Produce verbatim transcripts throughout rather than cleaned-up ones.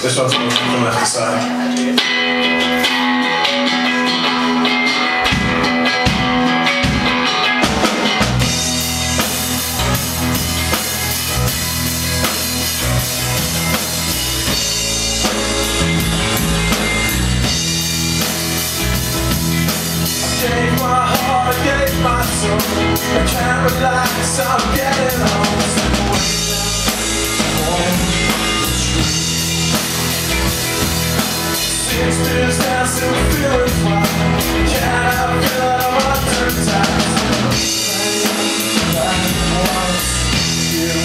This one's from left to side. I gave my heart, I gave my soul. I can't relax, I'm getting home. Six beers down, still feeling fine. Can't help feeling I'm under attack. That was you.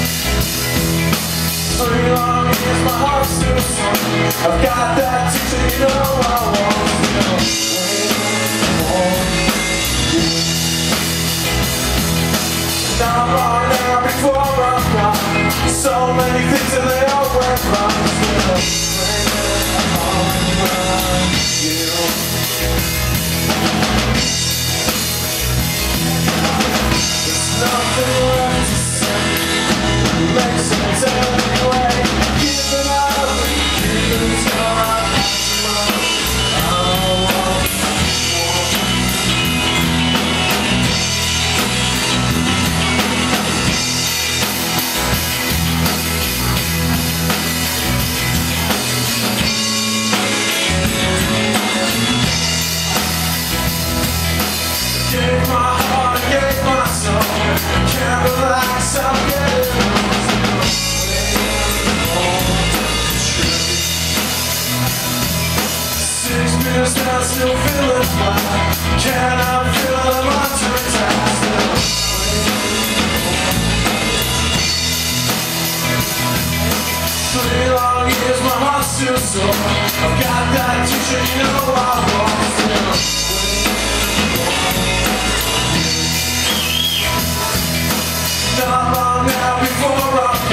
Three long years, my heart's still sore. I've got that teacher, you know I want to wait for you. Now I'm on now before I'm gone. So many things and they all went wrong. Gave my heart, I gave my soul. Can't relax, I'm getting home. Six beers down, still feeling fine. Can't help feeling I'm under attack. Three long years, my heart's still sore. I've got that t-shirt, you know I want to. Not long now before I'm